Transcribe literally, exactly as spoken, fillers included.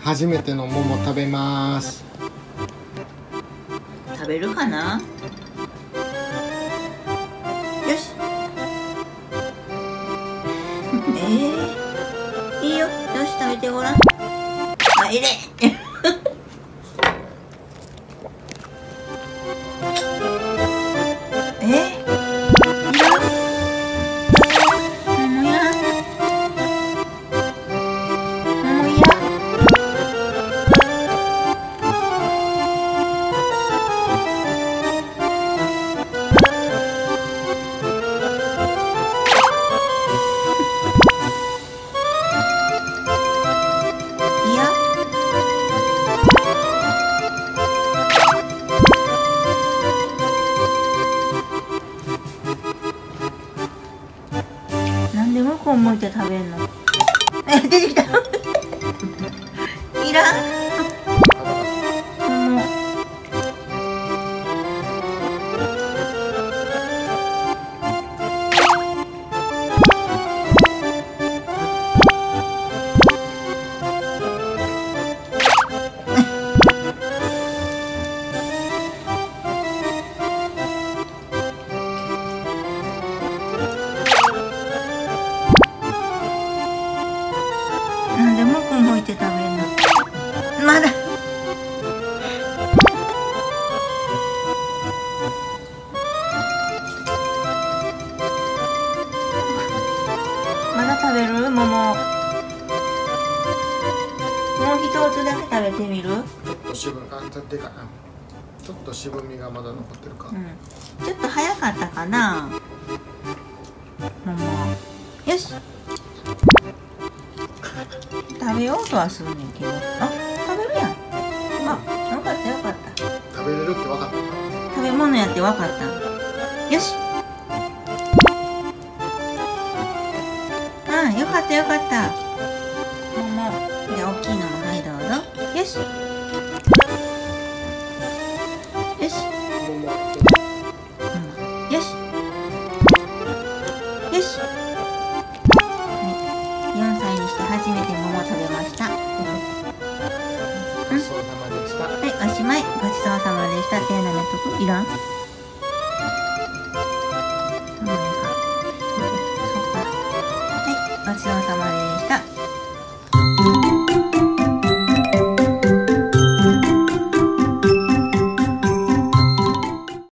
初めての桃食べます。 食べるかな。よし。えー、いいよ。よし、食べてごらん。あ、いれ。え、いらん。桃いらん。桃いらん。なんで向こう向いて食べんの。え、出てきた。いらん。もう。なんで向こう向いて食べんの。まだ。まだ食べる桃。もう一つだけ食べてみる。 ちょっと渋み、あ、ちょっとかな。ちょっと渋みがまだ残ってるか。 うん、ちょっと早かったかな。桃。よし。食べようとはするねんけど。あ、食べるやん。あ、よかったよかった。 食べれるって分かった。 食べ物やって分かった。よし。うん、よかったよかった。桃。で、大きいのもはいどうぞ。よし。よし。 桃。 うん、よし。よし。よんさいにして初めて桃を食べました。 ごちそうさまでした。 はい、おしまい。ごちそうさまでした。手舐めとくいらん。